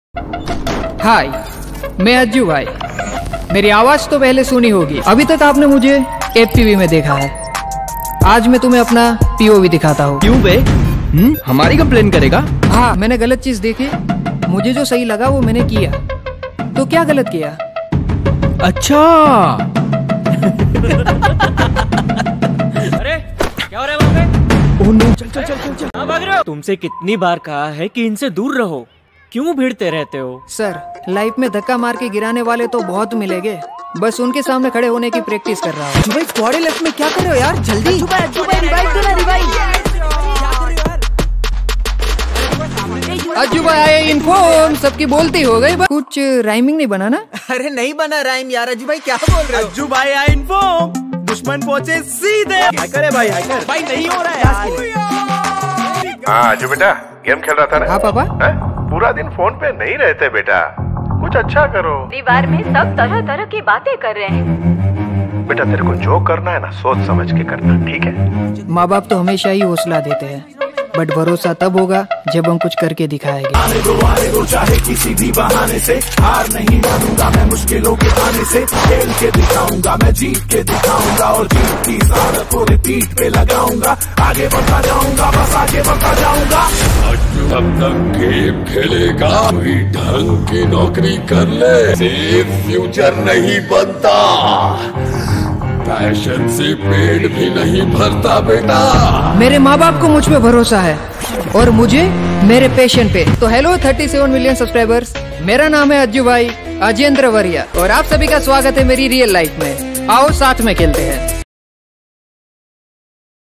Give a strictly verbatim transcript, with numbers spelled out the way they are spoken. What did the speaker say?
हाय, मैं अज्जू भाई। मेरी आवाज तो पहले सुनी होगी, अभी तक आपने मुझे एफ टीवी में देखा है। आज मैं तुम्हें अपना पीओवी दिखाता हूँ। क्यों बे? हम्म हमारी कंप्लेन करेगा? हाँ, मैंने गलत चीज देखी, मुझे जो सही लगा वो मैंने किया। तो क्या गलत किया? अच्छा। अरे क्या हो रहा है वहाँ पे? ओह नो, चल चल चल चल चल। कहाँ भाग रहे हो? तुमसे कितनी बार कहा है कि इनसे दूर रहो, क्यों भिड़ते रहते हो? सर, लाइफ में धक्का मार के गिराने वाले तो बहुत मिलेंगे, बस उनके सामने खड़े होने की प्रैक्टिस कर रहा हूँ। भाई स्क्वाड लेफ्ट में क्या कर रहे हो यार? जल्दी अज्जू भाई आए इन्फॉर्म, सबकी बोलती हो गई। कुछ राइमिंग नहीं बना ना? अरे नहीं बना राइम यार। अज्जू भाई क्या बोल रहे हो? अज्जू भाई आए इन्फॉर्म, दुश्मन पहुंचे सीधे। हैकर है भाई, हैकर भाई नहीं हो रहा है। हाँ अज्जू बेटा, गेम खेल रहा था ना? हाँ पापा। है? पूरा दिन फोन पे नहीं रहते बेटा, कुछ अच्छा करो। दीवार में सब तरह तरह की बातें कर रहे हैं। बेटा तेरे को जो करना है ना, सोच समझ के करना, ठीक है? माँ बाप तो हमेशा ही हौसला देते हैं, बट भरोसा तब होगा जब हम कुछ करके दिखाएंगे। आने दो आने दो चाहे किसी भी बहाने से, हार नहीं मानूंगा मैं मुश्किलों के आने से। खेल के दिखाऊंगा मैं, जीत के दिखाऊंगा, और जीत की सारत पूरे पीठ पे लगाऊंगा। आगे बढ़ता जाऊंगा, बस आगे बढ़ता जाऊंगा। तब तक गेम खेलेगा, कोई ढंग की नौकरी कर ले, सेफ फ्यूचर नहीं बनता। पैशन से पेट भी नहीं भरता बेटा। मेरे माँ बाप को मुझ पे भरोसा है और मुझे मेरे पैशन पे। तो हेलो सैंतीस मिलियन सब्सक्राइबर्स, मेरा नाम है अज्जू भाई अजेंद्र वरिया और आप सभी का स्वागत है मेरी रियल लाइफ में। आओ साथ में खेलते हैं।